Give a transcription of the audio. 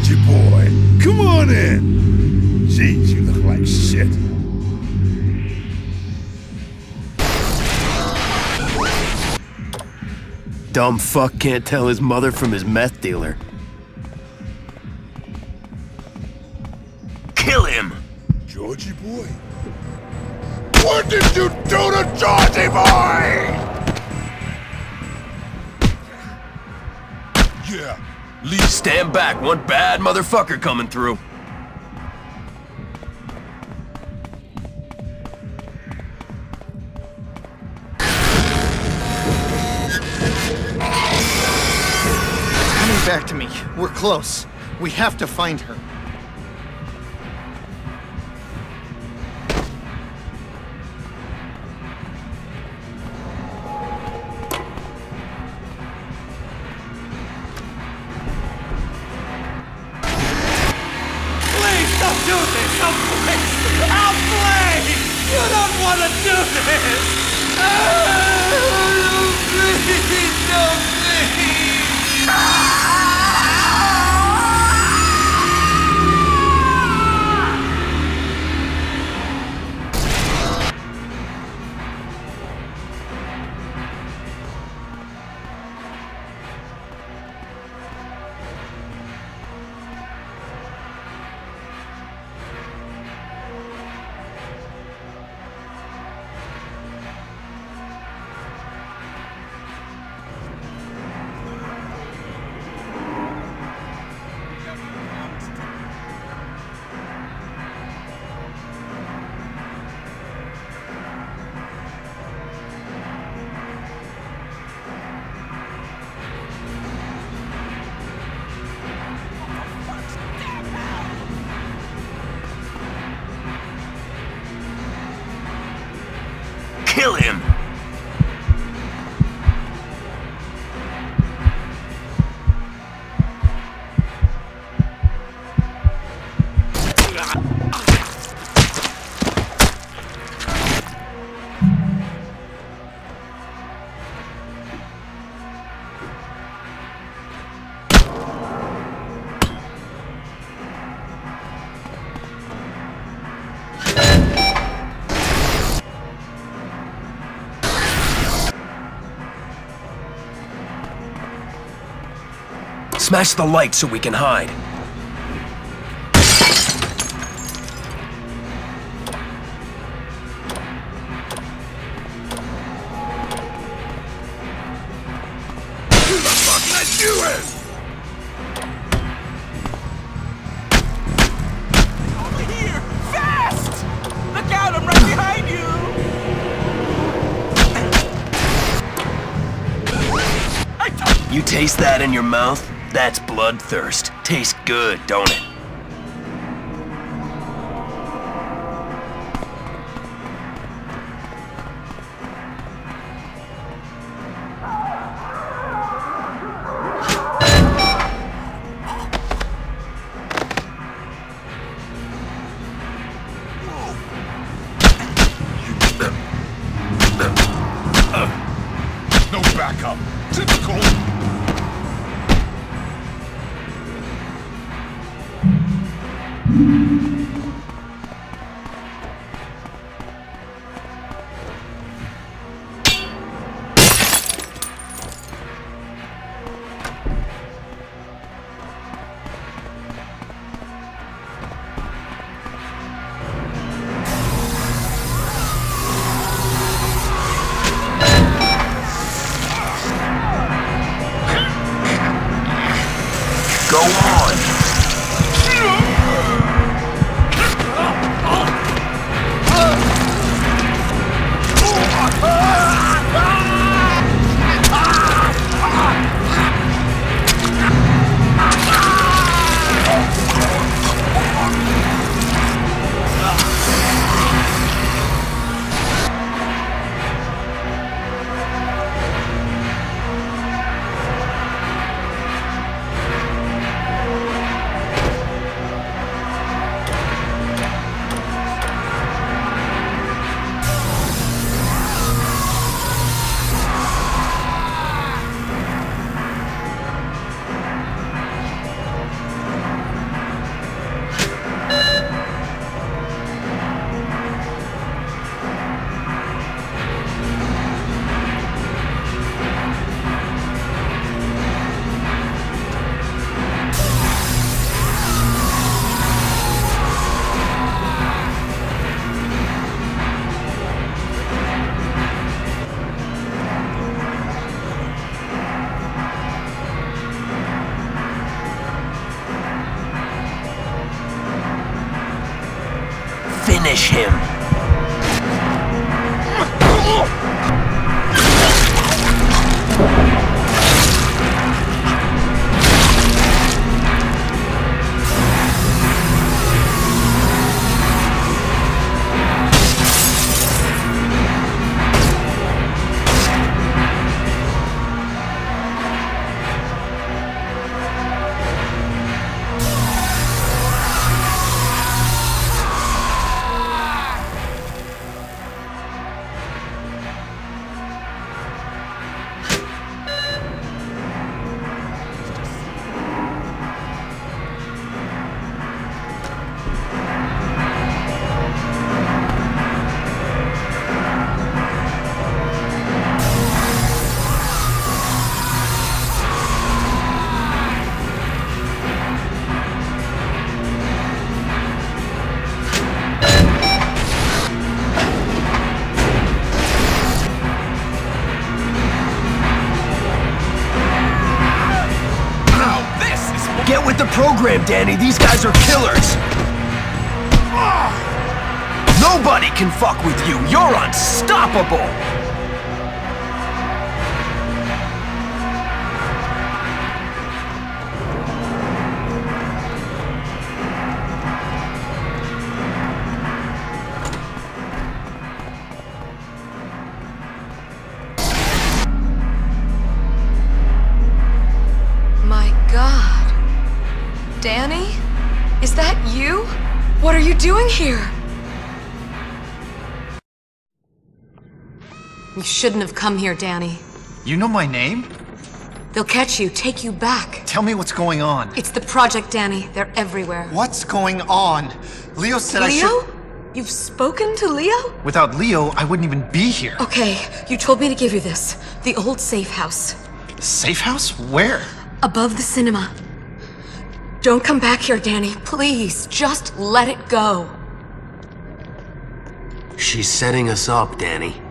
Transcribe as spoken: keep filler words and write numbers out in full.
Georgie boy, come on in. Jeez, you look like shit. Dumb fuck can't tell his mother from his meth dealer. Kill him! Georgie boy? What did you do to Georgie boy? Yeah, Lee, stand back. One bad motherfucker coming through. Back to me. We're close. We have to find her. Please don't do this! I'll please! I'll please! You don't want to do this! Oh, please, no, please! Ah! Kill him! Smash the light so we can hide. Who the fuck let you in? Over here! Fast! Look out, I'm right behind you! You taste that in your mouth? That's bloodthirst. Tastes good, don't it? No backup. Typical. Go on! Finish him! Get with the program, Danny. These guys are killers. Nobody can fuck with you. You're unstoppable. My God. Danny? Is that you? What are you doing here? You shouldn't have come here, Danny. You know my name? They'll catch you, take you back. Tell me what's going on. It's the project, Danny. They're everywhere. What's going on? Leo said I should... Leo? You've spoken to Leo? Without Leo, I wouldn't even be here. Okay, you told me to give you this. The old safe house. Safe house? Where? Above the cinema. Don't come back here, Danny. Please, just let it go. She's setting us up, Danny.